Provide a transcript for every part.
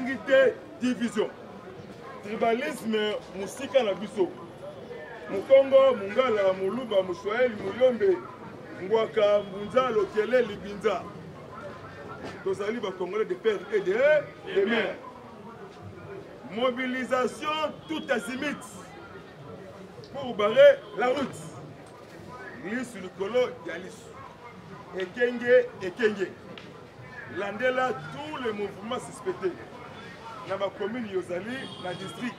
tosengi te division. Tribalisme musika na biso. Mukongo, Mungala, Muluba, Mushwaeli, Muyombe, Ngwaka, Mbunza, Lokele, Libinza. Tozali ba Congolais de père et de mère. Mobilisation tout azimut pour barrer la route. Lisu Likolo, Yalisu. Ekenge. Landela tous les mouvements suspectés. Dans ma commune Yozali, dans le district.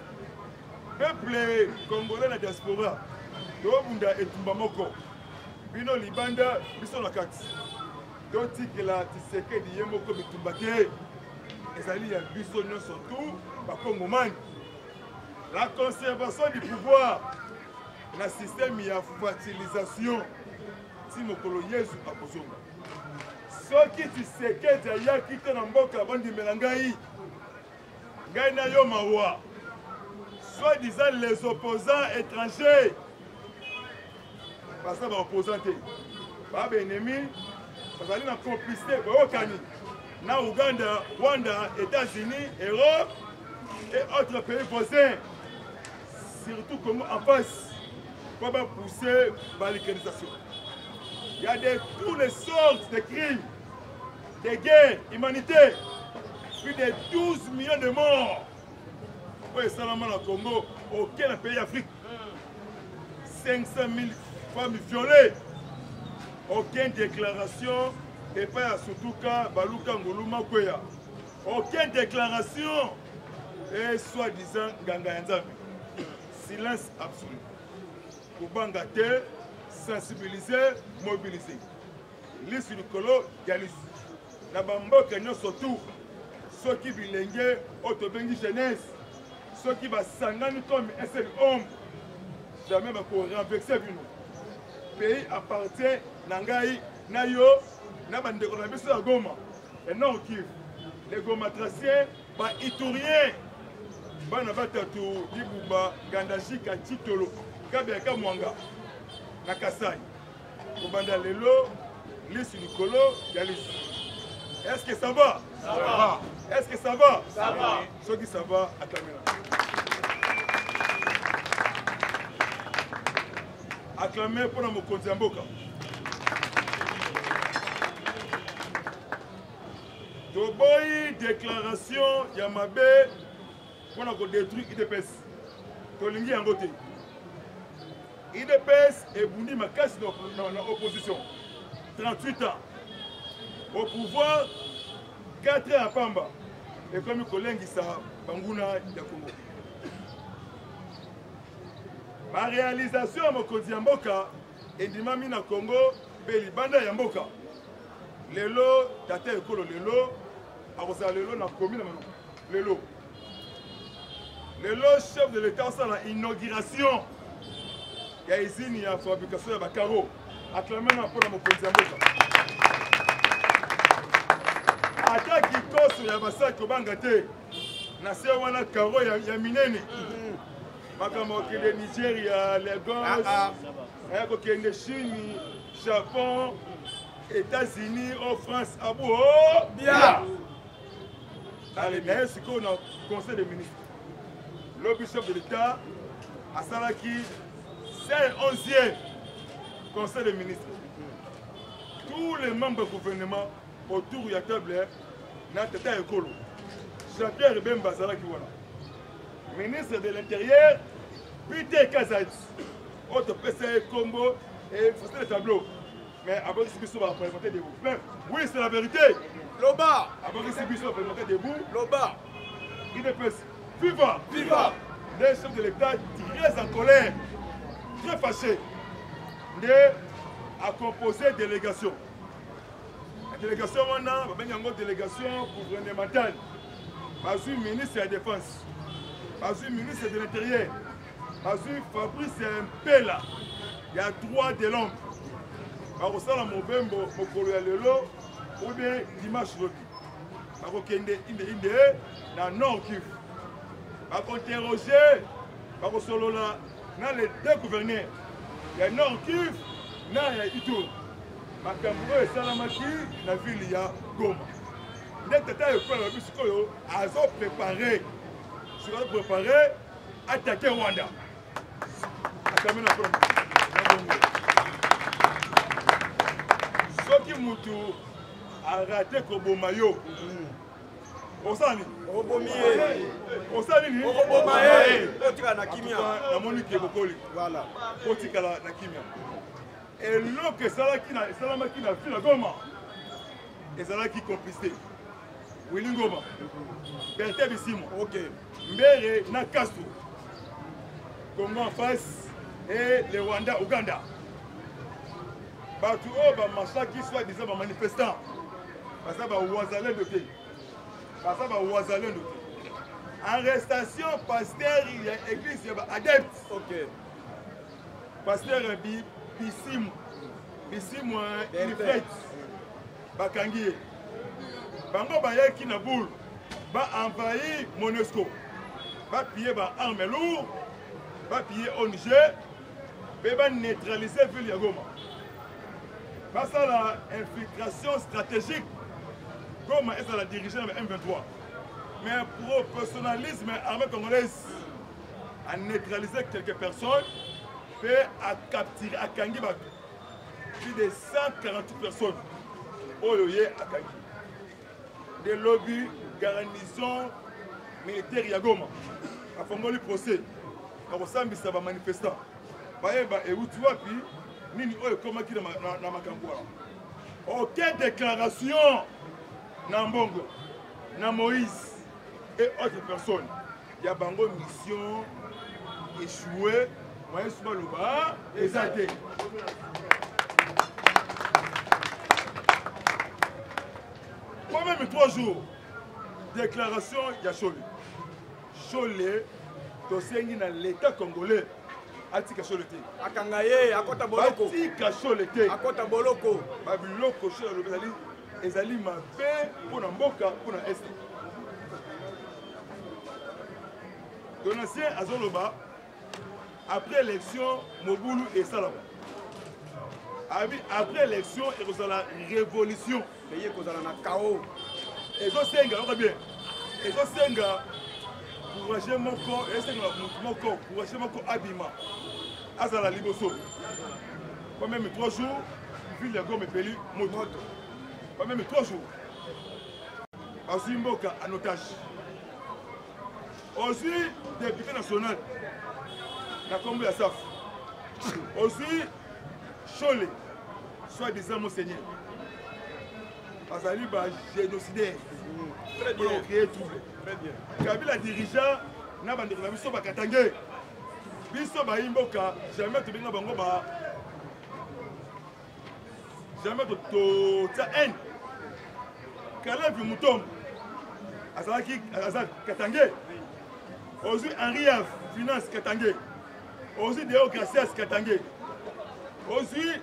Peuple congolais na diaspora. Tobunda etumbamoko. Bino libanda, biso na kati. Doti que la Tshisekedi yemoko bitumbake. Ezali ya biso nyonso tout ba Congomani. La conservation du pouvoir. Na système ya fertilisation. Si mokolo Yesu akozonga. Soki Tshisekedi ayaki te na mboka bandimela ngai. Ngai na yo mawa. Soi-disant les opposants étrangers. Parce que les opposants, les ennemis, parce qu'ils ont complicité, na Ouganda, Rwanda, États-Unis, Europe et autres pays voisins. Surtout comme en face, pour pousser la balkanisation. Il y a toutes les sortes de crimes, de guerres, humanitaires, plus de 12 millions de morts. Au Congo, aucun pays d'Afrique. 500 000 femmes violées. Aucune déclaration. Et pas surtout qu'à Baluka Ngoluma Kweya. Aucune déclaration. Et soi-disant Ganga Nzambi. Silence absolu. Pour bangater, sensibiliser, mobiliser. L'issue du colo, Yalis. La bambo kenyo surtout. Ceux qui bilengent, autobengi jeunesse. Ceux qui va s'engager comme un seul homme, jamais va renverser nous. Le pays appartient à Nangaï, Nayo, Nabandeko Nabiso à Goma. Et non, Kiv. Les Goma tracés, pas Itourien. Banabatatou, Dibouba, Gandashi, Kachitolo, Kabeka Mwanga, Nakasai. Kobanda Lelo, Lissu Nikolo, Yalis. Est-ce que ça va? Ça va. Est-ce que ça va? Ça va. Ceux qui ça va, acclamez-la. Acclamez pour nos Konzamboka. Toboyi déclaration Yamabe pour nous détruire IDPS. Tolingi Angote. IDPS est bouni ma casse dans l'opposition. 38 ans. Au pouvoir, 4 ans à Pamba. Et comme Kolengi sa Banguna Yakongo. Ma réalisation à Mokozi Yamboka et Dimami na Congo, Belibanda Yamboka. Lelo, Tata Ekolo Lelo, Arosa Lelo na commune Lelo. Lelo, chef de l'État, c'est l'inauguration. Il y a ici une fabrication de Bakaro. Acclamé pour la Mokozi Yamboka. Attaque qui cause ya basa kobanga te na se wana karo ya minene makambo kende Nigeria, Lagos, ko kende Chine, Japon, États-Unis, en France, abo bien. Allez, mais c'est qu'on a conseil des ministres. Le chef de l'État à Salaki, c'est le 11e conseil des ministres. Tous les membres du gouvernement autour de la table, na Tata Ekolo. Jean-Pierre Bemba Zalaki wana. Ministre de l'Intérieur, Peter Kazat. Autre PCA Combo et faut le tableau. Mais avant que Sibiso va présenter debout. Oui, c'est la vérité. Loba. Avant que Sibiso va présenter debout. Loba. Il est viva. Viva. Les chefs de l'État très en colère, très fâchés, à composer délégation. Délégation wana une délégation gouvernementale. Bazu ministre de la Défense. Bazu ministre de l'Intérieur. Bazu Fabrice Mpela. Il y a 3 de l'homme. Barosala Mobembo Mokolo ya lelo ou bien Dimanche Lobi. Bakokende inde na Nord Kivu. Bakointerroger bakosolola na les 2 gouverneurs. Il y a Nord Kivu na ya Ituri. Makambo esalamaki na ville ya Goma. nde tata ekolo lobi sikoyo azoprépare soki azoprépare attaquer Rwanda akami na bongo soki mutu arate koboma yo osani osani ni okoboma ye otika na kimia namoni ke bokoli voilà otikala na kimia eloko esalamaki na fila Goma ezalaki complicité Willy Ngoma Bertin Bisimwa Mbere na Castro Congo en face et le Rwanda Ouganda bato oyo bamashaki soit disant bamanifestant baza bawazalendo te baza bawazalendo te arrestation pasteur ya église ya baadepte pasteur Bisimwa Iliflet bakangi ye bango bayaki na boule ba-envahi MONUSCO bapille ba-arme lourd bapille ONG mpe baneutralize ville ya Goma basala infiltration stratégique Goma ezala dirigé na M23 mais professionnalisme armée congolaise a neutralisé quelques personnes mpe a capturé akangi bato plus de 148 personnes oyo ye akangi de lobby garnison militaire ya Goma afongoli procès na kosambisa bamanifestant bayeba euti wapi nini oyo ekomaki na makambo wana aucune déclaration na Mbongo na Moïse et autres personnes ya bango mission échouée moyen souvent loba eza te quand même 3 jours déclaration ya Cholé tosengi na l'état congolais atika Cholé te akanga ye akota boloko atika Cholé te akota boloko babiloko Cholé ezali mabe mpona mboka mpona este Donatien azoloba après élection Mobulu esalama après élection ekozala révolution eye kozala na chaos ezosenga yoka bien ezosenga courage moko esenga mutu moko courage moko abima azala liboso quand même 3 jours ville ya Goma epeli moto quand même 3 jours azwi mboka en otage ozwi député national na kombo ya SAF ozwi Cholé soi-disant monseigneur azali bagénocidaire pour créer trouble Kabila dirigeant na bandeko na biso bakatange biso bayi mboka jamais tobenga bango jamais totia haine Kalevi Mutombo azalaki katange ozwi Henri Yaf finance katange ozwi Deo Gracias katange ozwi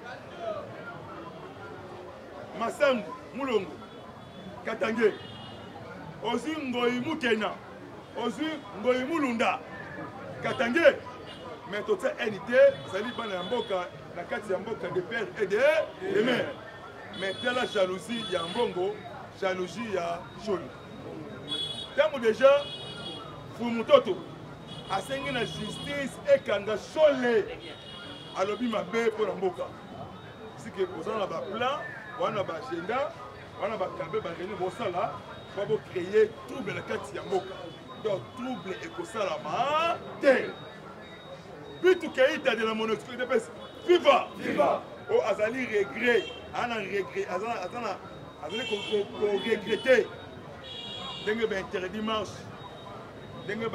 Masangu Mulongo katange ozwi Ngoyi Mukena ozwi Ngoyi Mulunda katange mais totia NT zali bana ya mboka na kati ya mboka de père et de mère mais tela jalousie ya Mbongo jalousie ya Cholé ntango déjà Fumutoto asengi na justice ekanga Cholé alobi mabe mpona mboka sike kozala na baplan wana baagenda wana bakambe bareni bosala po bocréer trouble na kati ya mboka donc trouble ekosalama te Bitu Keita de la MONUSCO idepesi viva o azali regret ana regret azali ko-regretter ndenge bainterdit marche ndenge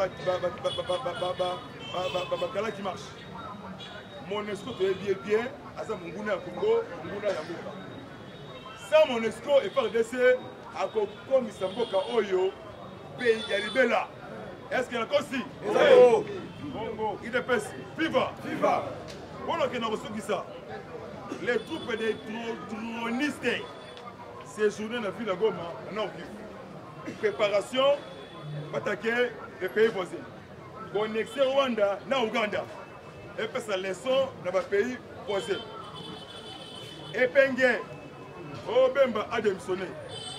bakalaki marche MONUSCO toyebi bien aza monguna ya Congo monguna ya mboka sa MONUSCO FARDC akokomisa mboka oyo pays ya libela est-ce nakosi bongo idepesi viva wana okenda kosukisa les troupes des dronistes séjourné na ville ya Goma na Nord Kivu préparation attaquer les pays voisins connexer Rwanda na Uganda epesa leçon na bapays voisins epenge obemba ademsonné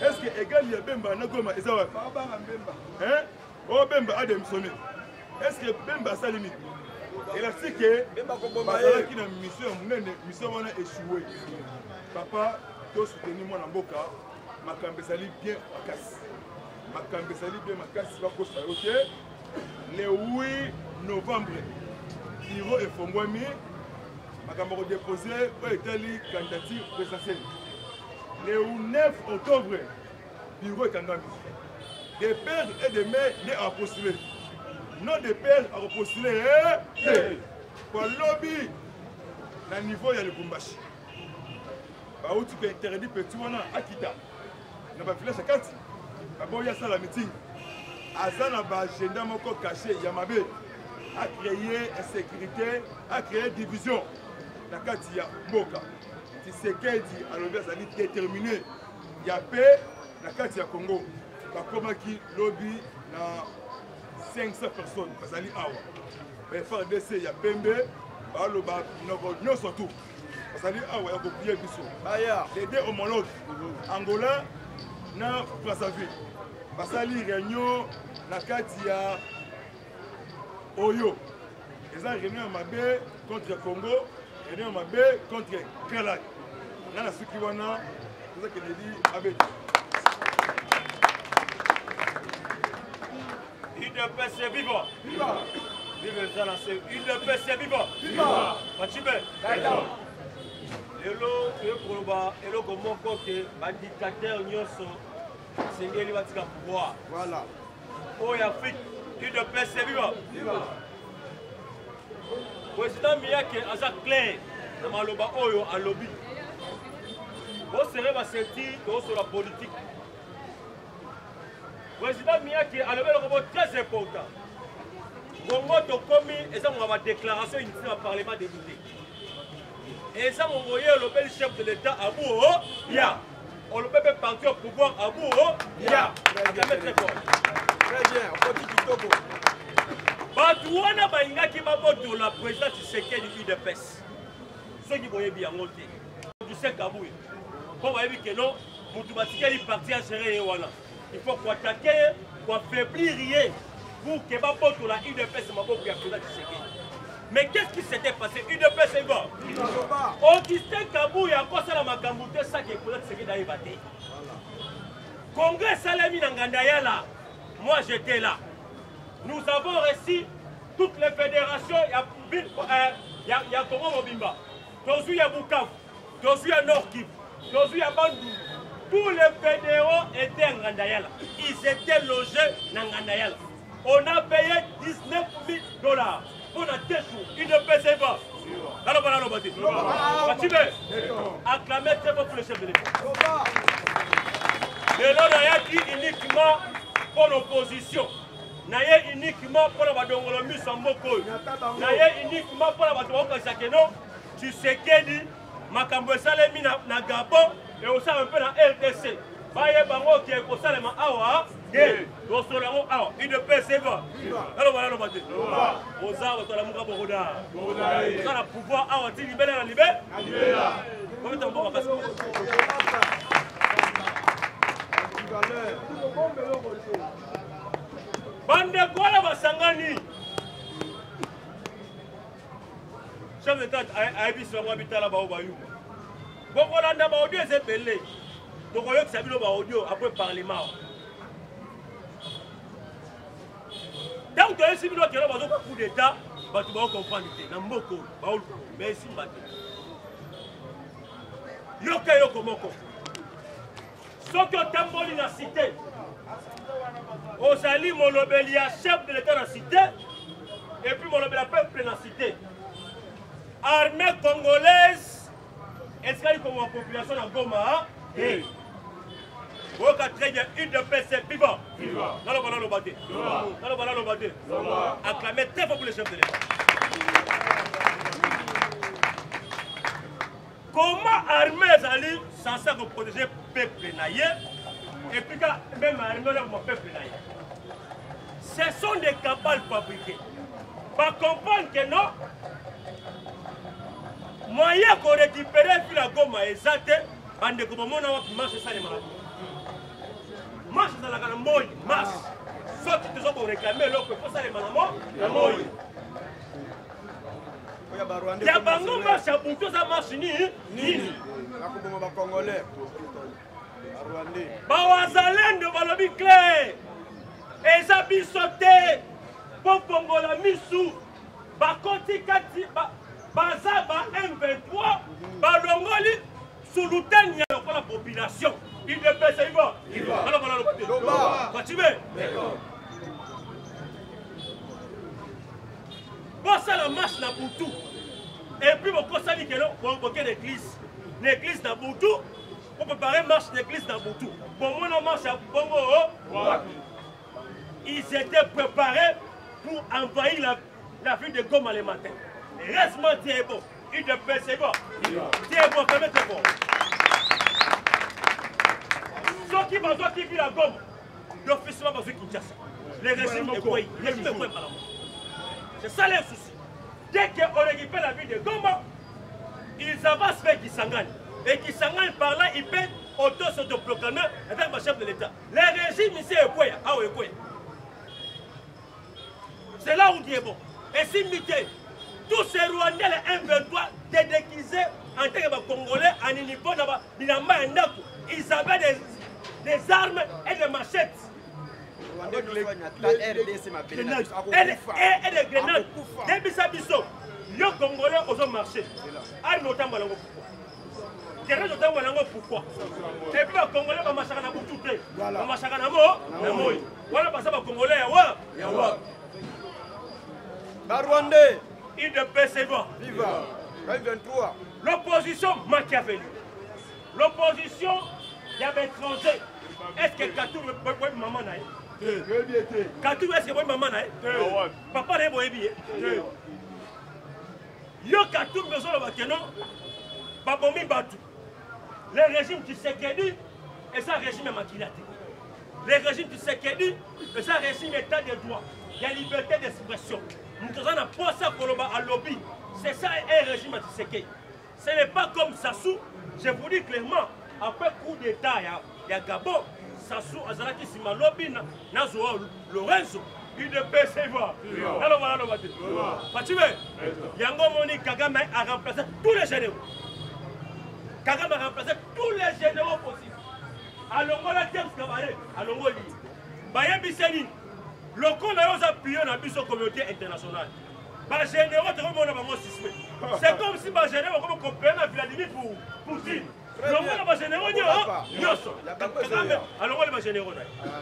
est-ce que égal ya Bemba na Goma ezawa Baba Bemba. hein oh Bemba a démissionné est-ce que Bemba sa limite il a dit que Bemba ko bomba ye qui na mission wana échoué papa to soutenir moi na mboka makambe sali bien makasi makambe sali bien makasi ba ko OK le 8 novembre bureau efongwami makambo ko déposer pour étali candidature présidentielle le 9 octobre bureau ekangami des pères et des mères né à postuler non des pères à repostuler pour lobby na niveau ya Lubumbashi bauti ko interdit petit wana akita na ba village kati aboya sala meeting azana ba agenda moko caché ya mabe a créer insécurité a créer division na kati ya mboka Tshisekedi alobi azali déterminé ya paix na kati ya Congo bakomaki lobby na 500 personnes bazali awa FARDC ya pembe baloba noko nyonso tout bazali awa ya koplier biso les deux homologues Angola na Brazzaville basali réunion na kati ya Oyo eza réunion mabe contre Congo réunion mabe contre Kelak na suki wana eza keledi abe UDPS viva! Viva! Vive ça là, c'est UDPS viva! Viva! Machibe! Elo comment que ba dictateur nyonso sengeli batika pouvoir. Voilà. Oh Afrique, UDPS viva! Viva! Président Miyake aza clair na maloba oyo a lobby. Bo sere ba senti to sur la politique. Président Miyake a levé le robot très important. Bongo to komi eza mo déclaration initiale au Parlement député. Et ça mon voyé le chef de l'État à bout ya. On le peut partir au pouvoir à bout ya. Très bien. On dit kitoko. Batouana baingaki baboto la président Tshisekedi du UDPS. Ceux qui voyaient bien monter. Du sec à bout. Pour voir que non, mutu batikeli parti à gérer wana. Il faut qu'on attaque, qu'on affaiblir rien pour que baboto la UDPS maboko ya président Tshisekedi. Mais qu'est-ce qui s'était passé? UDPS est bon. Augustin Kabou ya kosa la makambo te ça que président Tshisekedi a évaté. Congrès Salami Nangandayala. Moi j'étais là. Nous avons reçu toutes les fédérations, il y a Togo Mobimba, il y a Bukavu, il y a Nord Kivu, il y a Bandou. Tous les fédéraux étaient en Ngandayala. Ils étaient logés dans Ngandayala. On a payé 19 000 $. On a 2 jours. Une PCV. Acclamez très fort pour le chef de l'État. Et là, on a dit uniquement pour l'opposition. Naye uniquement pour la badongolo musamboko. Naye uniquement pour la badongolo sakeno. Tu sais que dit makambo salemi na Gabon et aussi un peu na RDC. Baye bango qui est pour salema awa. Et do solango awa. Une PCV. Alors voilà le bâti. Oza batala muka bokoda. Ça la pouvoir awa ti libérer la libérer. Libérer. Comment tu vas passer? Bande Gola Basangani. Chef d'État a vu sur moi habiter là-bas au Bayou. Bon, on a d'abord audio c'est belé. Donc on a que ça vient au audio après parlement. Donc tu as essayé de dire que là bas coup d'État, bah tu vas comprendre que Namboko, Baoul, mais ici mbaté. Yoka yoko moko. Soko tamboli na cité. Ozali Molobelia, chef de l'État dans la cité, et puis Molobelia, peuple dans la cité. Armée congolaise, est-ce qu'il y a une population dans Goma? Oui. Vous avez très bien une de PC vivant. Dans le ballon, le bâté. Dans le ballon, le bâté. Acclamez très fort pour le chef de l'État. Comment armée Zali censée protéger le peuple naïe? Et puis quand même armée mon peuple naïe. Ce sont des cabales fabriquées. Par comprendre que non, moyen qu'on récupère puis la gomme exacte, bande comme mon marche ça les malades. marche ezalaka na moi marche soki toza koréclame eloko ekosalema na moi ya bango marche ya butu oza marche nini bawazalendo balobi clair eza biso te mpo kongola misu bakoti kati baza ba M23 balongoli sulutani ya lokola population UDPS iva Fatime bosala marche na butu et puis bokosali kelo boke l'église na butu pour préparer marche l'église na butu bomona marche ya bongo ils étaient préparés pour envahir la ville de Goma le matin. Reste-moi Diebo, UDPS c'est bon. Diebo, permettez bon. Ceux qui vont vivre la Goma, l'officiellement vont vivre Kinshasa. Les régimes est quoi? Les régimes est quoi? C'est ça le souci. Dès qu'on récupère la ville de Goma, ils avancent vers Kisangani. Et Kisangani par là, ils peuvent auto-se-proclamer avec le chef de l'État. Les régimes ici est quoi? Ah oui, quoi? C'est là où Dieu est bon. Et si mité, tous ces Rwandais, les M23, déguisés en tant que Congolais, en Ninipo, ils avaient des armes et des machettes. Et des grenades. Depuis ça, les Congolais ont marché. Ils n'ont pas pourquoi? Et puis les Congolais vont marcher à Boutou. Ils vont marcher à Moi. Voilà parce que les Congolais, Rwandais, UDPS viva, 23. L'opposition Machiavelli. L'opposition, il y avait étranger. Est-ce que Katou est maman naïe? Katou est-ce que maman naïe? Papa n'est pas bien. Yo Katou besoin de Bakeno, Babomi Batou. Le régime Tshisekedi et ça régime Makilate. Le régime Tshisekedi et ça régime état de droit. Il y a liberté d'expression. Nous avons un poisson à lobby. C'est ça un régime à Tshisekedi. Ce n'est pas comme Sassou. Je vous dis clairement, après coup d'état, il y a Gabon, Sassou, Azalaki, Sima lobby, Nazoa, Lorenzo, UDPS, alors voilà, on va dire. Fatime, Yango Moni Kagame a remplacé tous les généraux. Kagame a remplacé tous les généraux possibles. Alongola James Kabare, Alongoli. Baye Bisseni. Le qu'on a appuyé dans la communauté internationale. Les généraux c'est comme si les généraux ont coopéré avec Vladimir Poutine. Les généraux alors les généraux.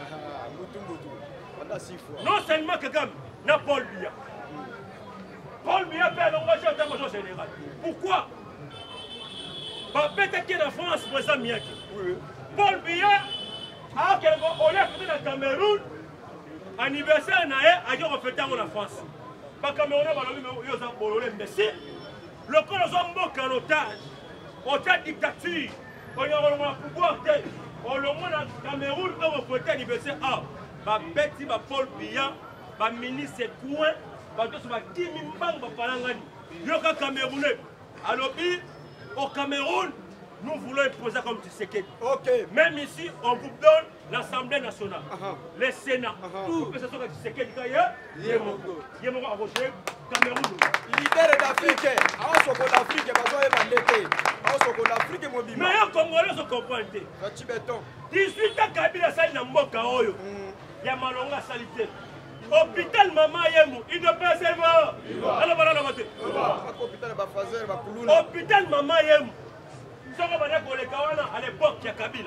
Non seulement Kagame, na Paul Biya. Paul Biya fait l'engagement d'état-major général. Pourquoi? Peut-être qu'il y a la France, président Miyaki. Paul Biya a fait le Cameroun. Anniversaire naé a dit refléter en France. Pas Camerounais ils ont bololé mais le corps ont en otage dictature. On a le pouvoir on le monde en Cameroun on refléter anniversaire ba petit ba Paul Biya ba ministre coin ba tous ba Kimi Mbang ba palangani. Yo ka Camerounais. Alors au Cameroun nous voulons imposer comme Tshisekedi. Okay. Même ici, on vous donne l'Assemblée nationale, le Sénat, tout que ce soit Tshisekedi, Yemoko a rejeté Cameroun. Leader d'Afrique, d'Afrique, d'Afrique, mais les Congolais se comprennent. 18 ans, Kabila Sali na Mboka Oyo. Il y a Malonga Salité. Hôpital Mama Yemu, il ne peut pas se hôpital Mama Yemu. À l'époque, il y a Kabila.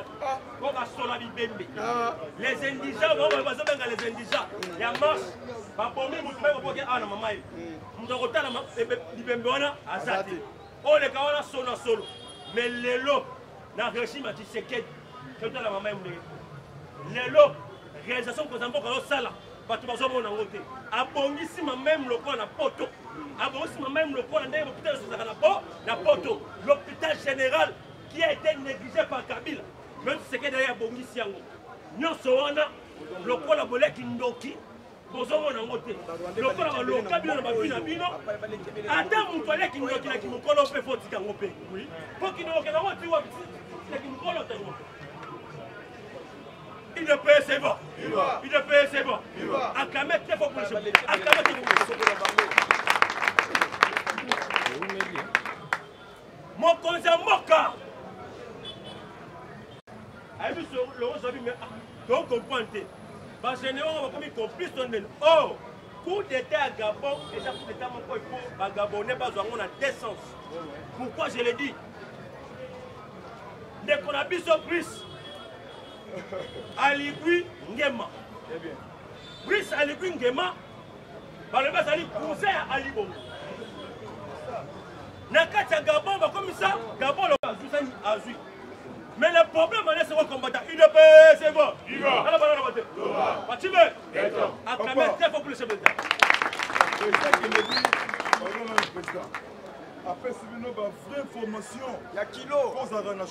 Les indigents, les indigents. Il y a marche. Mais les lots, dans le régime de Tshisekedi, c'est la maman. Les lots, réalisation que nous avons sala. Abongisi même le coin à poto. Abongisi même le coin à poto. L'hôpital général qui a été négligé par Kabila. Même si c'est que derrière Bongisi Yango. Nous sommes le coin à bolé qui ndoki. Le coin à l'oka bien à bino bino. Attends mon toilette qui ndoki qui me colle au peu faut tirer en peu. Oui. Pour qu'il n'ait aucun autre qui me colle au peu. UDPS c'est bon. UDPS c'est bon. Acclamez très fort pour le chef. Acclamez très fort. Mon conseil Moka. Aïe, le rose a vu, mais donc comprendre. Parce que nous avons complice. Oh, coup d'état à Gabon, déjà coup d'état, mon point, il faut Gabonais, pas besoin de décence. Pourquoi je l'ai dit? Dès qu'on a vu ce Brice, Aligui Ngema. Brice Aligui Ngema, par le bas, ça dit conseil à Alibon. Nakatia Gabon, comme ça, Gabon, le Azui. Mais le problème, c'est qu'on combattant. UDPS, c'est bon. Il va. Alors, tu veux. Acclamer très fort pour le chef d'État. C'est ça qu'il me dit, le président. Après, si vous avez une vraie formation, il y a kilo. Pour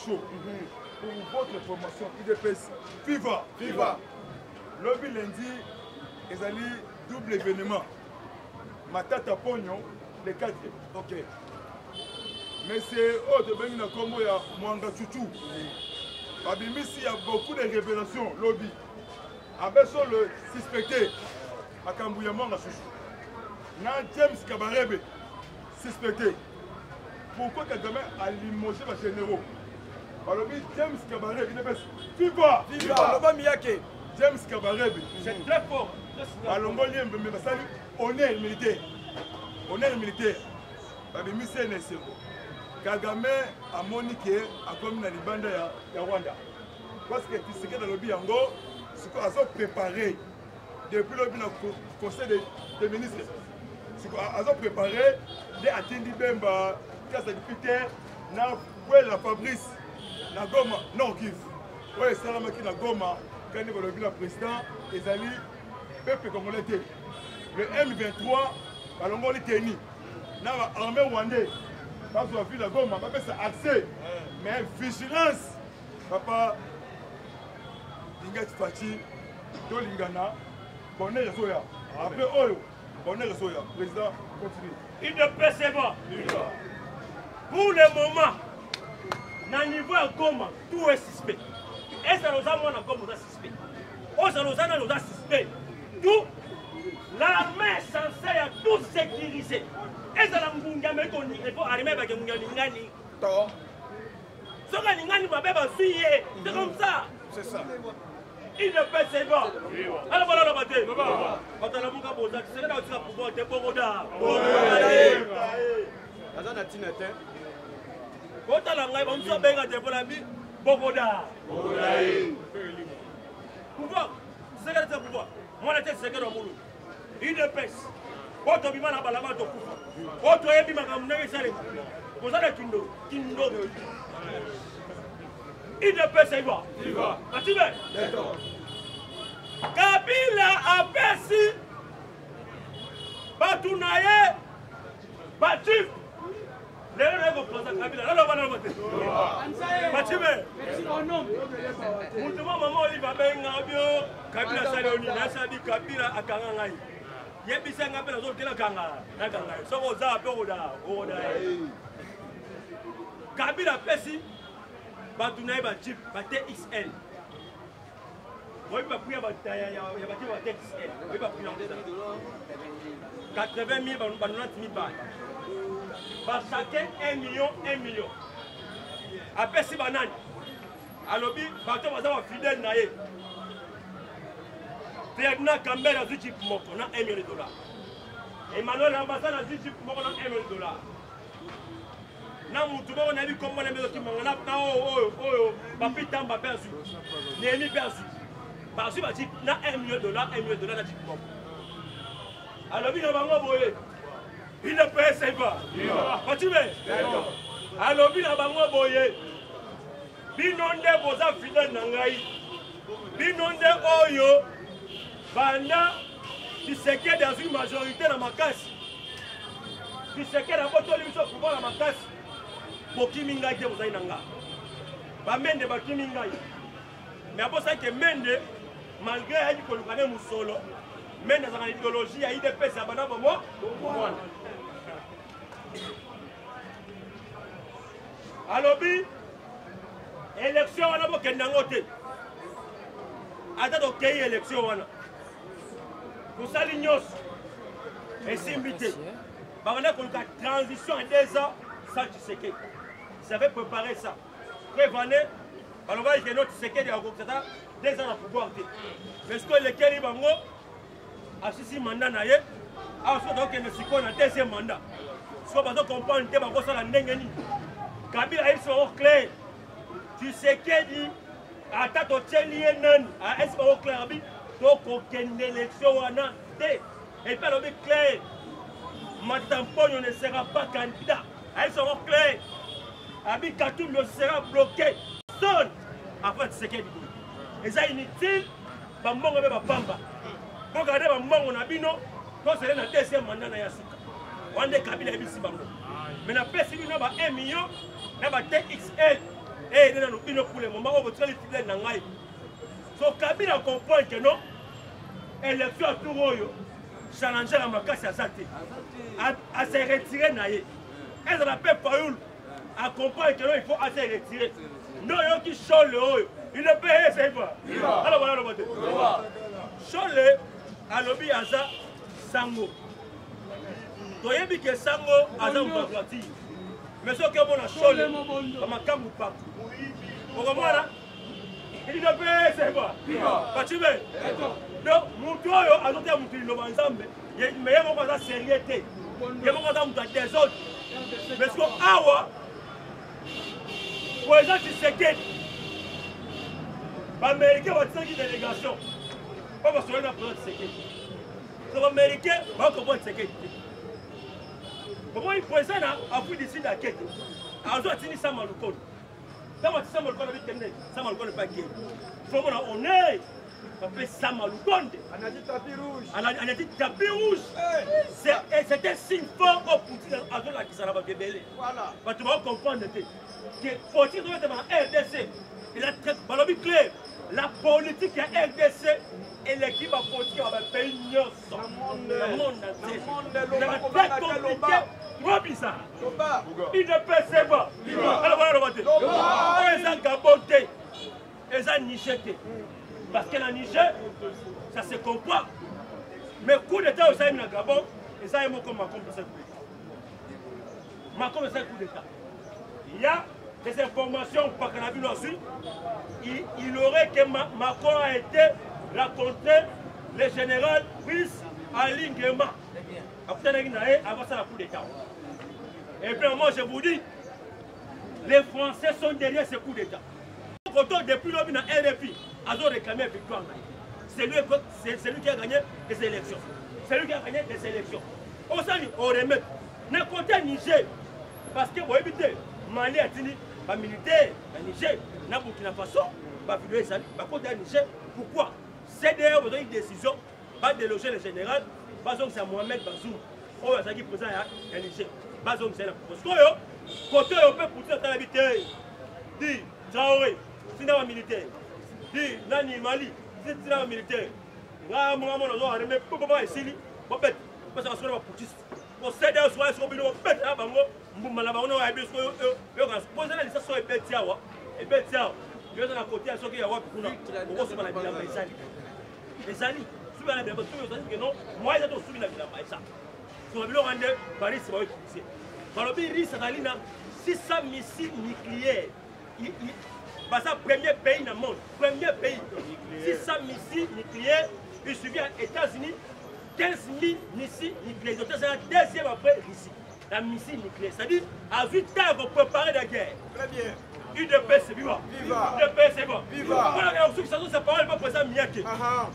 votre formation, UDPS, viva. Lobby lundi, ils allaient double événement. Matata Pognon, les 4. Ok. Mais c'est autre bengi na kombo ya Mwanga Chuchu. Abimisi, il y a beaucoup de révélations, lobby. Avec ça, le suspecté, à Kambouya Mwanga Chuchu. Na James Kabarebe, suspecté. Pourquoi Kagame a limogé les généraux? Alors, James Kabarebe, il est best. Viva! James Kabarebe. C'est très fort. Alors, honneur militaire. Honneur militaire. Abimisi, NSO. Kagame a moniqué à comme na libanda ya Rwanda. Parce que tu sais que dans le lobby yango, ce qu'on a préparé depuis le conseil des ministres. Ce qu'on a préparé des Atindi Bemba, Casa député, na la Fabrice, na Goma, Nord Kivu. Ouais, Salamaki na Goma, quand il va le président, les alliés, peuple congolais. Le M23, balongo li teni. Na armée rwandaise. Parce qu'on a vu la gomme, on va faire accès. Mais vigilance. Papa, Lingat Fati, Dolingana, bonnet le soya. Après Oyo, bonnet le soya. Président, continue. Il ne peut se voir. Pour le moment, dans le niveau de Goma, tout est suspect. Et ça nous a moins encore suspect. Oh, ça nous a suspect. Tout, l'armée est censée tout sécuriser. Et ça il faut arriver avec un Ngani. Ce c'est comme ça. C'est ça. Il ne peut se voir. Alors voilà la bataille. Quand on a beaucoup de choses, c'est là où tu vas pouvoir te bogoda. Quand on a un peu de bogoda. Pouvoir. C'est là où tu vas pouvoir. Moi, la tête, c'est que dans mon il ne pèse. Auto bima na balaba to kufa. Auto yebi makamnenge sale. Kozala kindo. Il ne peut se voir. Atibe. Kabila apesi. Batunaye. Batif. Lelo na ko posa Kabila. Lalo bana bote. Atibe. Mutuma mama Oliva benga bio. Kabila sale oni na sabi Kabila akanga ngai. Yebisa ngape na zokela kanga na kanga soko za pe oda Kabila pesi batuna ba chip ba TXL moi pas pris ba ya ba TXL moi pas pris 80 000 ba 90 000 ba chacun 1 million apesi banani alobi bato baza ba fidèle na ye Théagna Campbell a dit que $1 million. Emmanuel Ambassa a dit que $1 million. Na mutuba on a vu comment les maisons qui m'ont na papi tamba perdu. Némi perdu. Parce que dit na $1 million na dit bon. Alors bien bango boye. Il ne peut se pas. Tu veux? Alors bien bango boye. Binonde boza fidèle nangai. Binonde oyo Banda, qui se qu'est dans une majorité dans ma casse. Qui se qu'est dans votre émission pour voir la casse. Pour qui minga est vous aïnanga. Ba mende ba qui minga. Mais après ça que mende, malgré elle qu'on connaît musolo, mende dans l'idéologie, il dépêche à bana bomo. Alors bi, élection on a pas qu'un dangote. ata tokei élection wana tosali nyonso esimbi te bakanda koluka transition en 2 ans sans Tshisekedi. Ils avaient préparé ça. Prévané, balobali que notre Tshisekedi a okokisa 2 ans na pouvoir te. Mais ce que lekeli bango asisi mandat na ye aso tokende sikoyo na 2e mandat. So bazo comprendre te bakosala ndenge nini. Kabila ayebisi bango clair. Tshisekedi ata totieli ye nani ayebisi bango clair abi tokokende élection wana te. Et puis alobi clair. Matamponyo ne sera pas candidat. Elles seront claires. Abi Katoum ne sera bloqué. Seul. Après Tshisekedi. Et ça inutile. Bambongo be bapamba. Regardez bambongo na bino. Donc c'est le 2e mandat na Yasuka. Wande Kabila ebisi bango. Mais na pesi bino ba 1 million na ba TXL. Et na no bino pour le moment on va taller fidèle na ngai. So Kabila comprend que non. Élection à tout royo. Challenger à Makasi Azate. À se retirer naïe. Est-ce qu'on appelle Fayoul à comprendre que non, il faut assez retirer. Non, il y a qui chole le haut. Il ne peut pas, c'est pas. Alors voilà le vote. Chole, à l'objet Aza Sango. Tu as vu que Sango Aza ou pas. Mais ce que bon a chole, comme un camou partout. Vous comprenez là? Il ne peut pas, c'est pas. Pas tu veux? Donc, mon toit a noté à mon fils ensemble. Mais il y a mon pas sérieux. Il y a mon pas des autres. Mais ce qu'on a, pour exemple, Tshisekedi, les Américains vont faire une délégation. Pas parce qu'on a besoin de Tshisekedi. Les Américains vont comprendre Tshisekedi. Comment ils font ça à vous d'ici la quête? Alors, je dis ça, Maloukoun. Quand tu as Maloukoun, ça Maloukoun n'est pas gay. On est. On fait ça Maloukoun. On a dit tapis rouge. On a dit tapis rouge. C'est un signe fort au Poutine avec la qui s'en va débêler. Voilà. Tu vas comprendre que Poutine doit être dans la RDC. Il a très balobi clair. La politique à RDC et l'équipe politique va payer le monde entier. C'est très compliqué. Trop bizarre. Il ne peut pas. Alors voilà le vote. Ils ont gaboté. Ils ont nicheté. Parce que la Niger, ça se comprend. Mais coup d'État au Saïm Gabon, et ça est mon comme Macron pour ce coup d'État. Macron pour ce coup d'État. Il y a des informations par Canabino aussi. Il aurait que Macron a été rencontré le général Brice Ali Nguema. Avant ça, la coup d'État. Et puis moi je vous dis, les Français sont derrière ce coup d'État. Depuis l'homme dans RFI, ils ont réclamé victoire. C'est lui qui a gagné des élections. C'est lui qui a gagné des élections. On s'en remet. N'a côté Niger. Parce que vous évitez, Mali a dit, les militaires, les Niger, n'a Burkina Faso, les Niger. Pourquoi? C'est d'ailleurs une décision, pas déloger le général, Bazoum c'est Mohamed Bazoum. On va dire présent à Niger. Bazoum c'est la proposition. Côté on peut pousser dans l'habité. Dit, Traoré. Si dans militaire, dit Nani Mali, si dans militaire, là, moi, on a remis pour pas ici, pour bête, parce que on a poutiste. Pour céder au soir, on a bête, là, bango, on a bête, on a posé la licence sur les bêtes, et bêtes, il y a un côté à ce qu'il y a, on va se faire la bilan, les alliés, souvent la bilan, que non, moi, j'ai aussi la bilan, ça. Sur la bilan, on a Paris, c'est pas utilisé. Dans le pays, ça a 600 missiles nucléaires. C'est le premier pays dans le monde. Premier pays. 600 missiles nucléaires. Il suffit aux États-Unis 15 000 missiles nucléaires. Donc c'est la deuxième après Russie. La missile nucléaire. C'est-à-dire, à 8 ans, vous préparez la guerre. Très bien. UDP, c'est vivant. UDP, c'est bon. Voilà, ceux qui sont séparés, pas présent Miyake.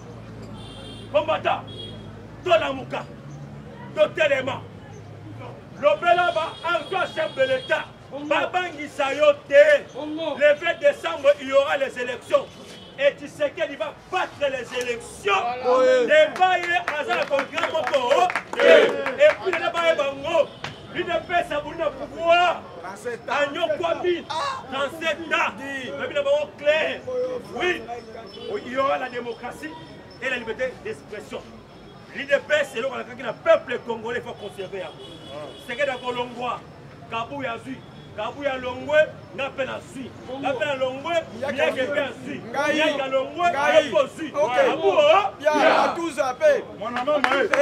Combattant. Tolamuka. Totelema. L'Obelaba, encore chef de l'État. Babangi Sayote, le 20 décembre, il y aura les élections. Et tu sais qu'il va battre les élections. Les bailleurs, Azar, programme encore. Et puis, les bailleurs, Bango. Il ne peut s'abonner au pouvoir. Agno Kwami, 37 ans. Mais d'abord, clair. Oui, il y aura la démocratie et la liberté d'expression. L'IDP, c'est le peuple congolais, il faut conserver. C'est que dans Colombois, Kabou Yazui. Kabuya Longwe, n'a pas la si. N'a pas la Longwe, il y a quelqu'un si. Il y a Longwe, il y a aussi. Ok. Bien, à tous à paix. Mon maman,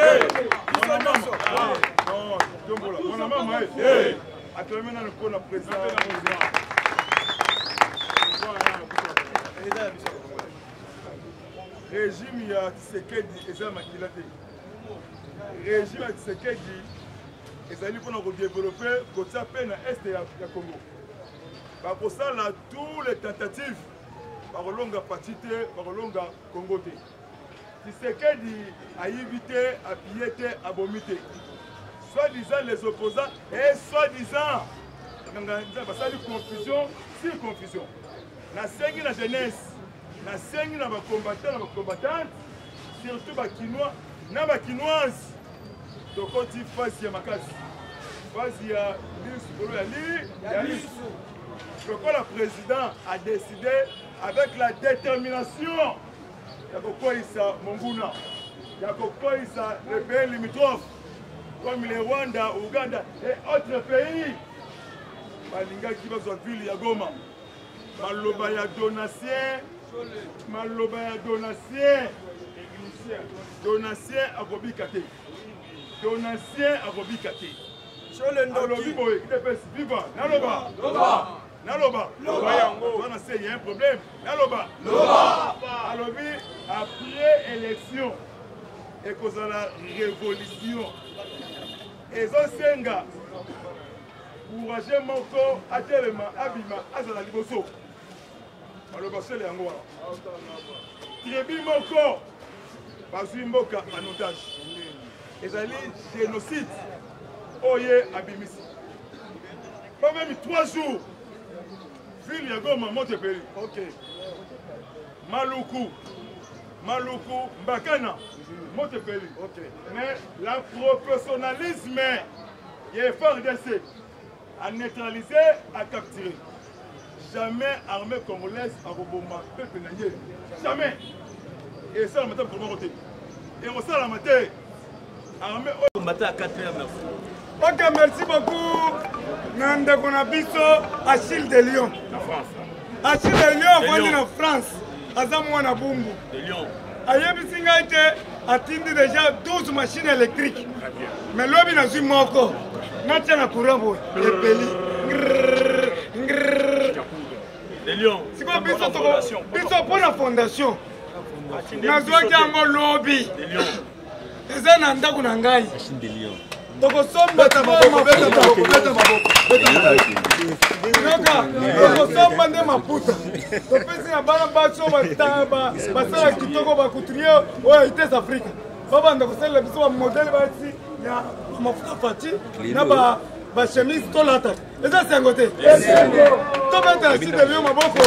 mon maman, actuellement, nous avons le président. Régime ya Tshisekedi eza makila te. Régime ya Tshisekedi ezali mpona kodévelopper kotia mpe na este ya Congo. Bakosala tous les tentatives bakolonga parti te bakolonga Congo te. Tshisekedi ayibi te apiye te abomi te. Soi-disant les opposants et soi-disant basali confusion sur confusion. Nasengi la jeunesse, nasengi na bakombattant na bakombattante, surtout bakinois na bakinoise. Tokoti fasi ya makasi. Fasi ya lisu. Pourquoi le président a décidé avec la détermination Yakokoïsa Monguna, Yakokoïsa les pays limitrophes comme le Rwanda, Ouganda et autres pays. Balinga qui va sur ville ya Goma. Maloba ya donatien, maloba ya donatien, donatien agobikate. Donatien agobikate. Alobi boy, il est vivant. Naloba. Naloba. Loba yango. On a il y a un problème. Naloba. Loba. Alobi après élection et cause de la révolution. Et Zosenga courageux moko atelema abima azala liboso. Aloba sele yango. Tribu moko bazwi mboka en otage. Ezali génocide. Oye abimisi. Pas même 3 jours. Ville ya Goma Montepeli. Ok. Maluku. Mbakana. Montepeli. Ok. Mais le professionnalisme il est FARDC à neutraliser, à capturer. Jamais armée congolaise à Roboma. Peuple naïe. Jamais. Et ça, la matin pour moi. Et on ça la matin. Armée au matin à 4h, merci. Ok, merci beaucoup. Nande Konabiso, Achille de Lyon. En France. Achille de Lyon, on est en France. Azamouan à Bumbu. De Lyon. Ayebisinga été atteint déjà 12 machines électriques. Mais l'homme n'a pas moko. N'a pas courant pour epeli. De Lyon. C'est quoi biso pour la fondation. Nazwa kiango lobby. De Lyon. Eza na ndako na ngai. Machine de Lyon. Tokosomba tokosomba nde maputa topesi na bana baso basala kitoko bakutrie oyo ites afrika babanda kosalela biso bamodele basi ya mafuta fati na bachemise tolataka eza sengo te tobetela sidelio maboko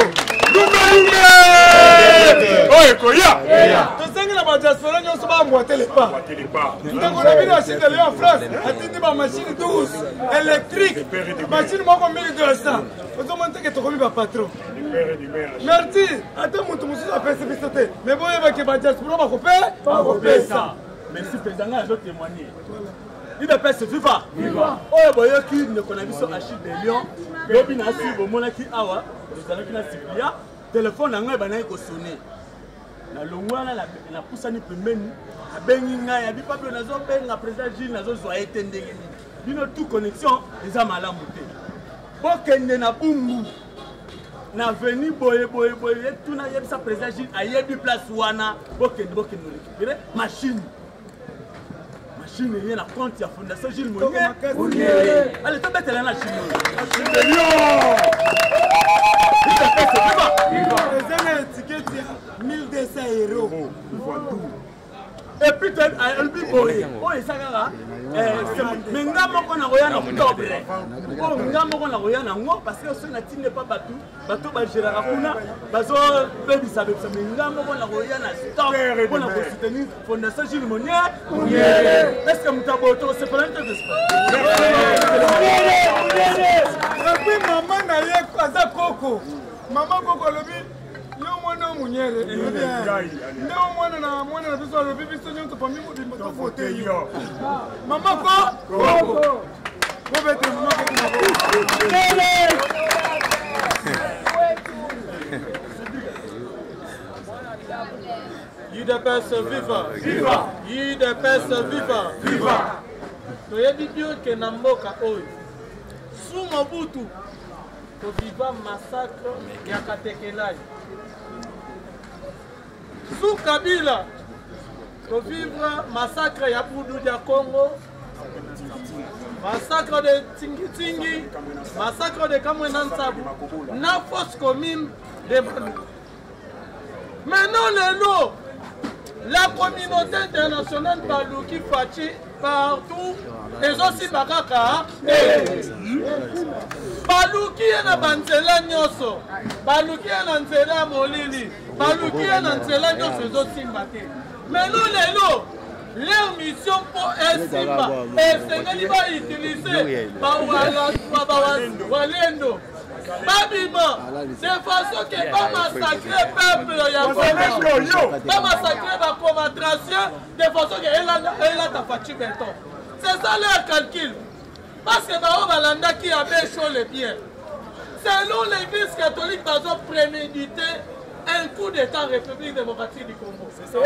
oyo ekoya tosengi na badiaspora nyonso bambwatele pa ndeko na bino asidelio ya france atindi bamashine 12 électrique mashine moko 1200 ozomona teke tokomi bapatron merci ata moto mosusu apesi biso te me boyebake badiaspora bakopesa merci président nga azotémoigner IDPS viva oyo boyoki ndeko na biso Achille de Lyon lobi na asi bomonaki awa tozalaki na siplia telefone na ngai banaki kosone na longwana na pusani pembeni abengi ngai abi pape nazobenga président Gilles nazozwa ye te ndenge nini bino tout connexion eza malamu te bokende na Bumbu na veni boye tuna yebisa président Gilles ayebi place wana bokende récupérer machine il y a un compte, il y a la fondation Gilles Mounier. Allez, tu peux la Chine de Lyon. Les étiquettes, 1200 €. Et puis, elle dit, oh, et ça, mais nga moko na roya na octobre. Oh, nga moko na roya na ngo parce que ce n'est pas bateau ba gérera kuna bazo bebisa mais nga moko na roya na stop pour na soutenir fondation Gilles Mounier. Est-ce que mutaboto c'est pas l'intérêt de et puis maman na ye kaza koko. Maman koko lobi yo mwana munyere nde mwana na biso lobi biso nyonso famille mobimba to vote yo mama ko UDPS viva! Viva! UDPS viva! Viva! Toyebi bien que na mboka oyo sous Mobutu to viva massacre ya Katekelai. Sous Kabila to vivre massacre ya Boudou dia Congo, massacre de Tingi, massacre de Kamwena Nsabu, na fosse commune de Manu. Maintenant les lots, la communauté internationale Balouki Fachi partout, et aussi Bakaka, Balouki est na Banzela Nyoso, Balouki est na Nzela Molili, Balouki est na Nzela Nyoso, et aussi Mbate. Maintenant les lots, leur mission pour Simba, et c'est va utiliser Walendo. Babima, de façon que pas massacrer le peuple, pas massacrer la concentration, de façon qu'elle a ta fatigué béton. C'est ça leur calcul. Parce que Bao Balanda qui avait chaud les biens. Selon l'église catholique, ils ont prémédité un coup d'État en République démocratique du Congo.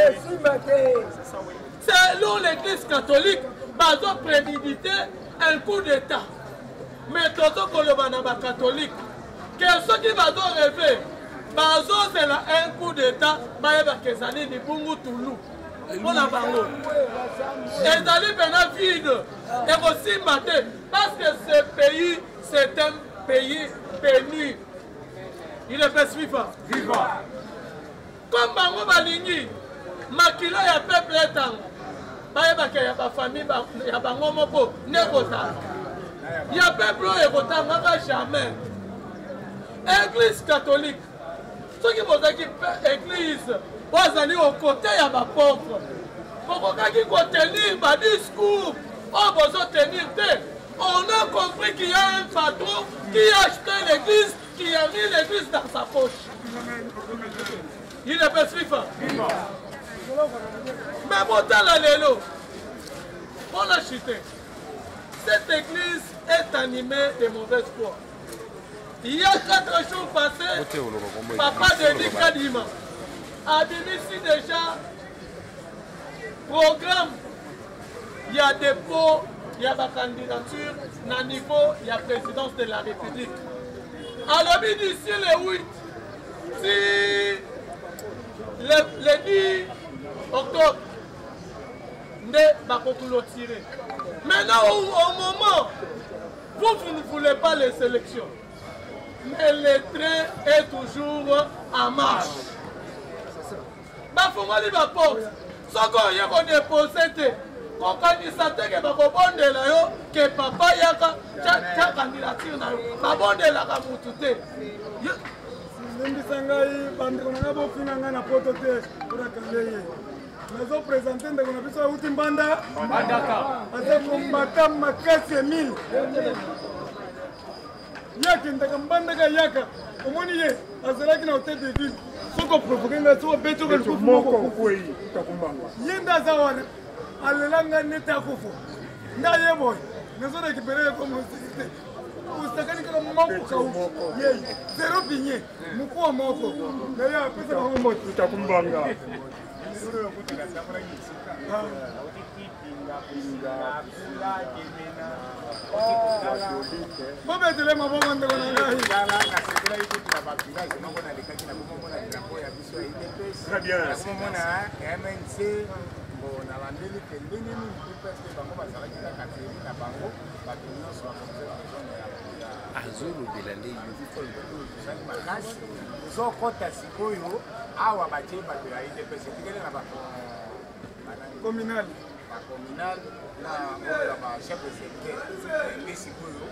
Selon l'église catholique, ils ont prémédité un coup d'État. Mais Toto Kolobanaba catholique, que ceux qui vont rêver, c'est un coup d'État, ils vont aller Bungu Toulou. Pour la bango. Ils allaient maintenant vide. Et aussi maté. Parce que ce pays, c'est un pays béni. Il est fait vivant. Comme Bango Balingi, Makila ya peuple étant. Il y a ma famille, il y a Bango Mopo, Nekota. Il y a peuple Nekota, jamais. Église catholique. Ceux qui vont dire église, vous allez au côté de ma pauvre. Pourquoi ils vont tenir ma discours? On va tenir. On a compris qu'il y a un patron qui a acheté l'église, qui a mis l'église dans sa poche. Il est pas suivant. Mais bon, dans la lélo, on a chuté. Cette église est animée de mauvaise foi. Il y a 4 jours passés, papa Denis Kadima a ici déjà programme. Il y a dépôt, il y a la candidature, à niveau, il y a présidence de la République. Alors, d'ici le 8, si le 10 octobre, nous allons tirer. Maintenant, au moment, vous ne voulez pas les sélections. Mais le train est toujours en marche. Bafungoli ba porte. Soko yeko déposer ko candidater ke bakobondela yo ke papa yaka cha candidature na yo. Babondela ka mutute. Ndisanga bandiko na bofinga ngana poto te pour kangeye. Nazo présenter ndeko na biso uti mbanda mbandaka. Asa kombata makasi 1000. Yaka ndaka mbandaka yaka. Omoni ye azalaki na hôtel de ville. Soko provoquer nga soko beto ke moko kwei takumbanga. Yenda zawana alelanga neta kufo. Nda yebo. Nazo récupérer comme cité. Ustakani kama moko kauko. Yeye zero binye. Mukua moko. Na ya pesa kwa moko takumbanga. Très bien. Communal. Communal, la chef de secteur, les Sikoyo,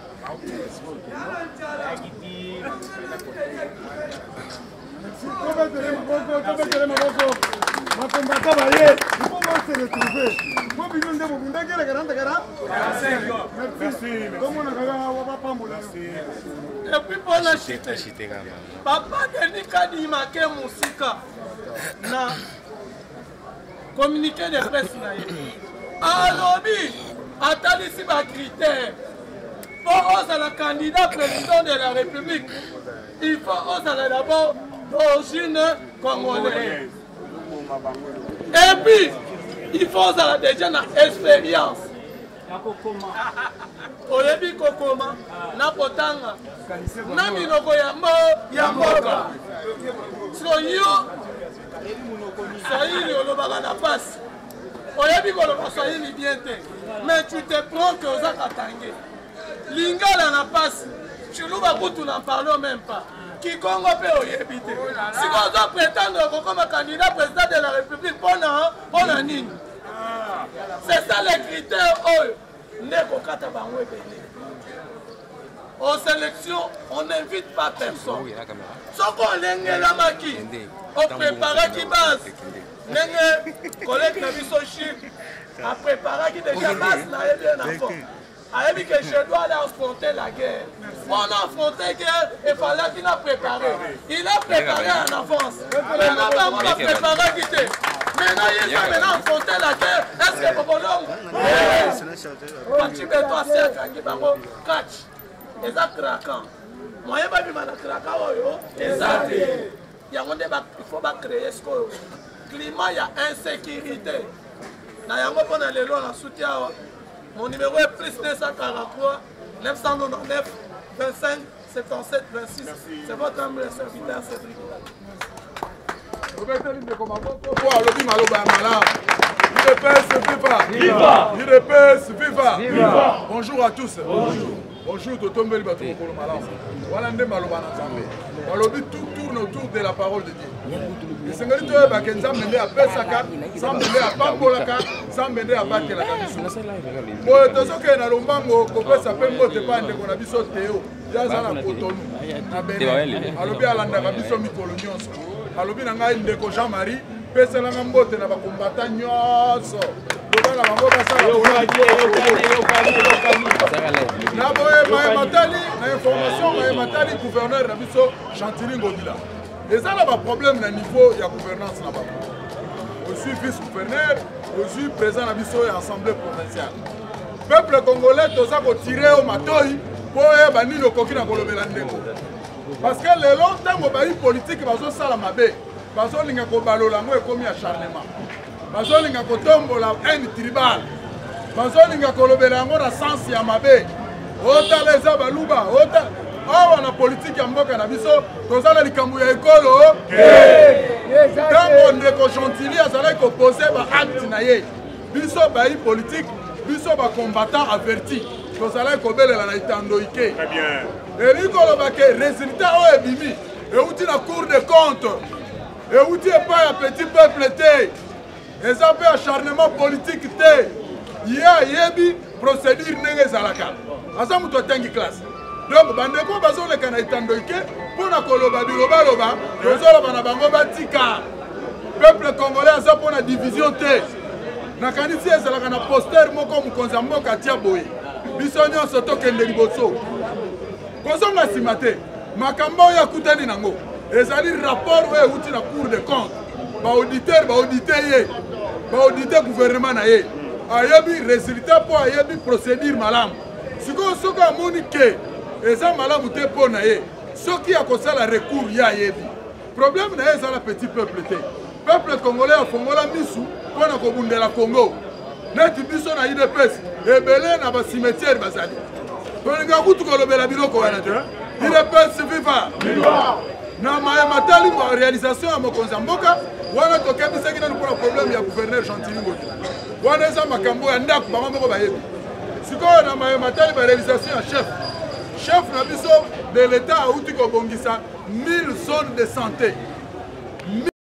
et puis pour la chute, papa Denis Kadima ke musika na communiqué de presse na ye alobi atalisi ba critère Pour ozala candidat président de la République, il faut ozala d'abord d'origine congolaise. Et puis, il faut ozala déjà une expérience. Oyebi kokoma na potanga na minoko ya mboka. So yo Swahili olobaka na pasi. Oyebi koloba Swahili bien te. Mais tu te prends que oza katange. Lingala na pasi. Chuluba kutu n'en parlons même pas. Kikongo pe oyebi te. Si vous oza prétendre comme candidat président de la République pour la nini. C'est ça les critères. Aux élections, on n'invite pas personne. Ce qu'on a maki, on prépare qui base. Les collègues a préparé qui déjà base n'a bien enfant. Avec que je dois aller affronter la guerre. On a affronté la guerre et fallait qu'il a préparé. Il a préparé en avance. Maintenant, on a préparé qui était. Maintenant, il a maintenant affronté la guerre. Est-ce que vous voulez? Tu peux toi, c'est un qui catch. Et ça craquant. Moi, je vais me craquer. Il faut pas créer ce climat, il y a insécurité. Dans les lois, on soutient. Mon numéro est plus 943 999 25 77 26. C'est votre humble serviteur Cédric. Bonjour à tous. Bonjour, Totombeli Batou Kolomala. Voilà un maloba Nzambe. Walobi tout tourne autour de la parole de Dieu. Et c'est que tu as baké Nzambe à Pesaka, Nzambe à Pambolaka, Nzambe à Bakelaka. Bon, tozo ke na lombango ko pesa pembo te pande ko na biso Théo. Ya zala Cotonou. Na Benin. Alobi alanda ka biso mikolo nyonso. Alobi na ngai ndeko Jean-Marie, pesa na mbote na ba combattant nyonso. Na information matali gouverneur na biso Chantilly Ngodila. Et ça là problème na niveau ya gouvernance na ba. Je suis vice-gouverneur, je suis président na biso ya assemblée provinciale. Peuple congolais toza ko tirer au matoi pour ba nino koki na kolobela ndeko. Parce que les longtemps ba politique bazo sala mabe, bazo linga ko balola ngo ekomi acharnement. Bazolinga kotombola haine tribal. Bazolinga kolobela yango na sens ya mabe. Ota leza baluba, ota awa na politique ya mboka na biso, tozala likambo ya ekolo. Tango ndeko Chantilly azala ko poser ba acte na ye. Biso ba politique, biso ba combattant averti. Tozala ko belela na itando ike. Très bien. Et likolo ba ke résultat o ebimi. Et outi na cour de compte. Et outi pas ya petit peuple te. Et ça fait acharnement politique. Il y a yebi procédure nenge zalaka. Asa muto tengi classe. Donc bandeko bazo le kana itandoike pour na koloba biloba loba, tozolo bana bango batika. Peuple congolais asa pour na division te. Na kanisi ezalaka na poster moko mukonza mboka tia boye. Biso nyonso tokende liboso. Kozonga simate. Makambo ya kutani nango. Ezali rapport oyo uti na cour de compte. Ba auditeur ye. Ba auditeur gouvernement na ye. Ayebi résultat pour ayebi procédure malamu. Siko soka moni ke eza malamu te po na ye. Soki akosala recours ya ayebi. Problème na ye eza la petit peuple te. Peuple congolais afongola misu pona kobundela Congo. Neti biso na IDPS ebele na ba cimetière bazali. Tolinga kutu kolobela biloko wana te. IDPS viva. Na matali ma réalisation ya mokonza mboka wana tokebisaki nanu mpona problème ya gouverneur Chantilly Ngodila. Wana eza makambo ya ndako bango moko bayebi. Sikoyo na matali ba réalisation ya chef na biso de l'état auti kobongisa 1000 zones de santé.